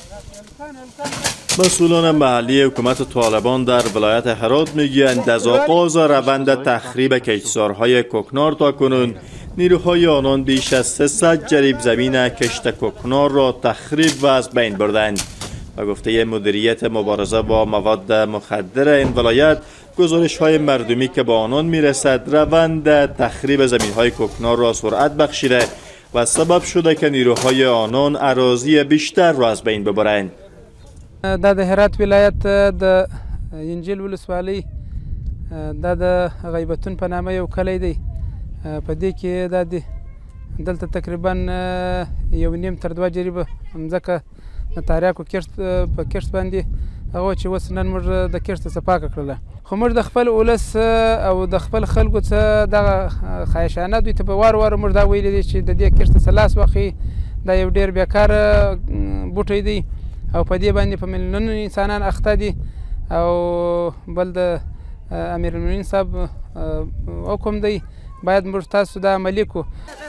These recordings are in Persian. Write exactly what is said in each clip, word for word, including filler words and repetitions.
مسئولان محلی حکومت طالبان در ولایت هرات میگویند از آغاز روند تخریب کشتزارهای کوکنار تا کنون نیروهای آنان بیش از سیصد جریب زمین کشت کوکنار را تخریب و از بین بردند. و گفته مدیریت مبارزه با مواد مخدر این ولایت، گزارش های مردمی که با آنان میرسد روند تخریب زمین های کوکنار را سرعت بخشیده و سبب شده که نیروهای آنان اراضی بیشتر را از بین ببرند. دا د هرات ولایت د انجیل ولسوالۍ دا د غیبتون په نامه یو کلی دی. په دې کې دا د دلته تقریبا یو نیم تر دوه جریبه مځکه د تاریاکو کښت په کښت باندې هغه چې اوس نن موږ د کښت څخه پاکه کړله. خو موږ د خپل ولس او د خپل خلکو څخه دغه خواهشانه دوی ته په وار وار موږ دا ویلي دي چې د دې کښت څخه لاس واخلي. دا یو ډېر بیکاره بوټی دی او په دې باندې په میلیونونو انسانان اخته دي او بل د امیرالمؤمنین صاحب حکم دی باید موږ تاسو دا عملی کو.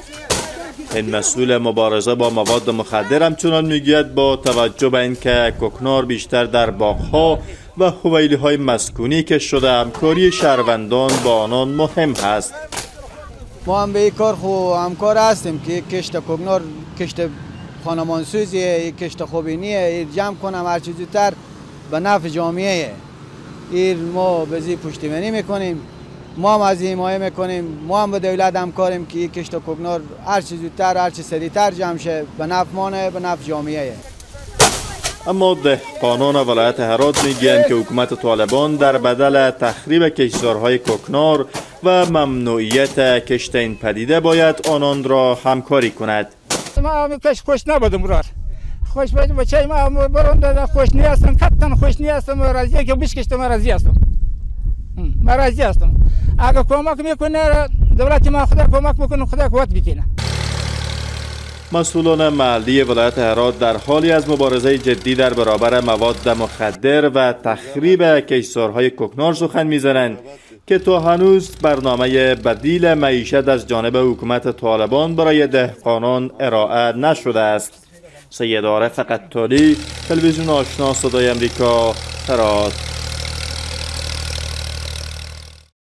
این مسئول مبارزه با مواد مخدر همچنان میگوید با توجه به اینکه کوکنار بیشتر در باغ‌ها و حویلی‌های مسکونی که شده، همکاری شهروندان با آنان مهم هست. ما هم به این کار خو همکار هستیم که کشت کوکنار کشت خانمانسوزیه، کشت خوبی نیه، جمع کنم هر چیز زودتر به نفع جامعه. این ما به زی پشتیبانی میکنیم، ما هم از این حمایه میکنیم، ما هم به دولت همکاریم که کشت کوکنار هر چیز زودتر هر چیز سریعتر جمع شه به نفع مانه، به نفع جامعه. اما دهقانان ولایت هرات میگویند که حکومت طالبان در بدل تخریب کشتزارهای کوکنار و ممنوعیت کشت این پدیده باید آنان را همکاری کند. ما کش خوش نبودم رار خوش باید بچه ما برنده خوش نیستم، کتن خوش نیستم، راضیه که بیش کشتم راضی هستم، ما راضی هستم. اگر کمک میکنه دولت ما خدا کمک بکنه، خدا قوت بکنه. مسئولان محلی ولایت هرات در حالی از مبارزه جدی در برابر مواد مخدر و تخریب کشتزارهای کوکنار سخن میزنند که تا هنوز برنامه بدیل معیشت از جانب حکومت طالبان برای دهقانان ارائه نشده است. سید عارف قطالی، تلویزیون آشنا صدای امریکا، هرات.